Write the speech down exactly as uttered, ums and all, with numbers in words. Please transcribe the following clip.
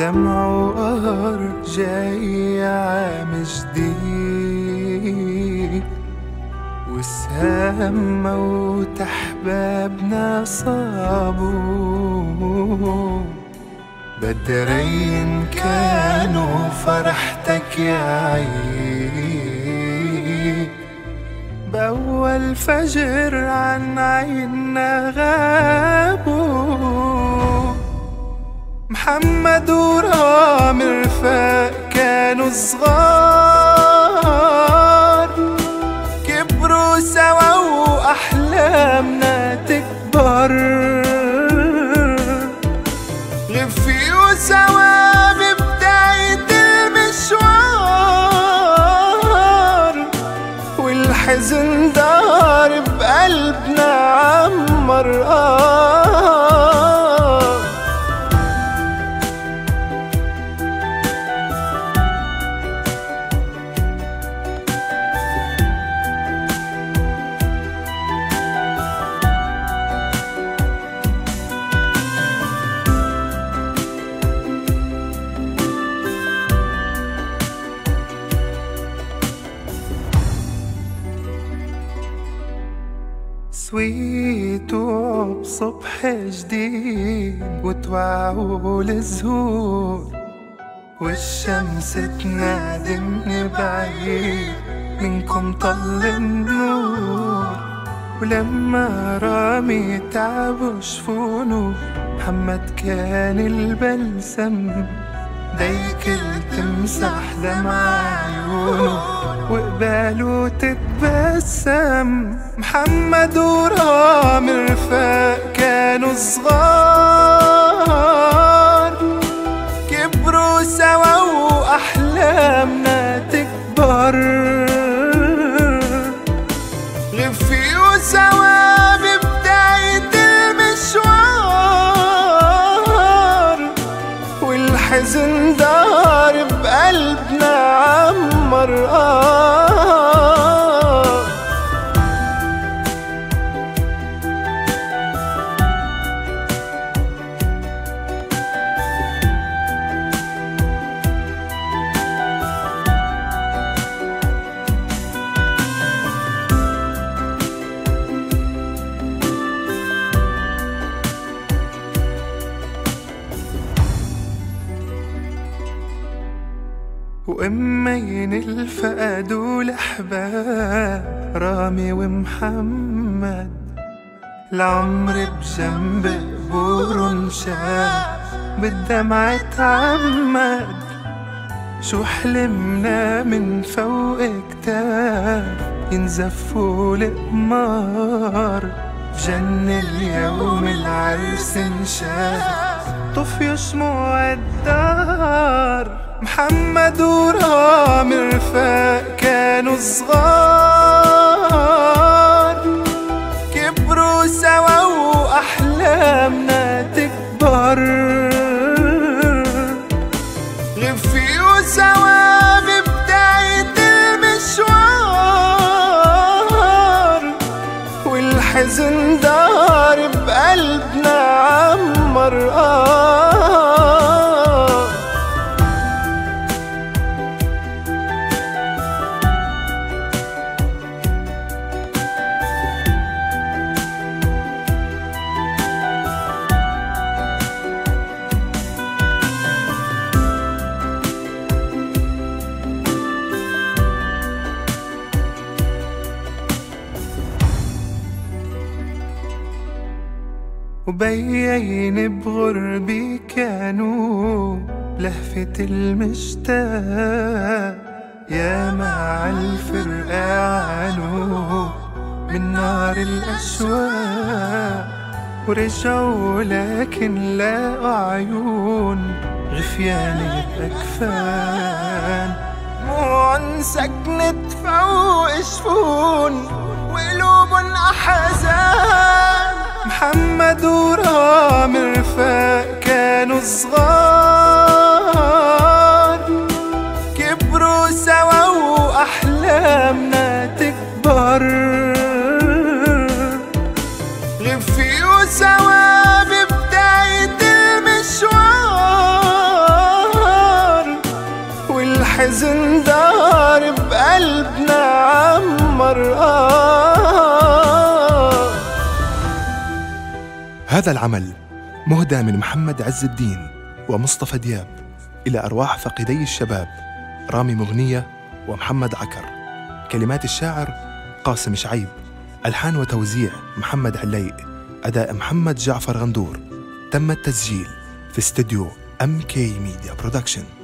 دمع وقهر جاي عام جديد، وسهام موت أحبابنا صابوا. بدرين كانوا فرحتك يا عيد، بأول فجر عن عيننا غابوا. محمد ورامي رفاق كانوا صغار، كبروا سوا وأحلامنا تكبر. غفيوا سوا ببداية المشوار، والحزن دار بقلبنا عمر. آه سويتوا بصبح جديد وتوعوا الزهور، والشمس تنادي من بعيد منكم طل النور. ولما رامي تعب وشفونه، محمد كان البلسم ديك تمسح دمع عيونه وقباله تتبسم. محمد ورامي رفاق كانوا صغار، كبروا سوا وأحلامنا تكبر. غفيوا سوا ببداية المشوار، والحزن دار بقلبنا عمر. آه وأمين الفقد والأحباب رامي ومحمد، العمر بجنب قبور انشاب بالدمع تعمد. شو حلمنا من فوق كتاب ينزفوا القمار، بجن اليوم العرس انشاف طفي شموع الدار. محمد ورامي رفاق كانوا صغار، كبروا سوا وأحلامنا تكبر. غفيوا سوا ببداية المشوار، والحزن دار بقلبنا عمر. آه وبيين بغربي كانوا لهفة المشتاق، يا مع الفرقة عانوا من نار الأشواق. ورجعوا لكن لاقوا عيون غفيان الأكفان، دموع سكنت فوق شفون وقلوب أحزان. محمد ورامي رفاق كانوا صغار، كبروا سوا وأحلامنا تكبر. غفيوا سوا ببداية المشوار، انذار بقلبنا عمر. آه هذا العمل مهدى من محمد عز الدين ومصطفى دياب إلى أرواح فقدي الشباب رامي مغنية ومحمد عكر. كلمات الشاعر قاسم شعيب، ألحان وتوزيع محمد عليق، أداء محمد جعفر غندور. تم التسجيل في استديو أم كي ميديا برودكشن.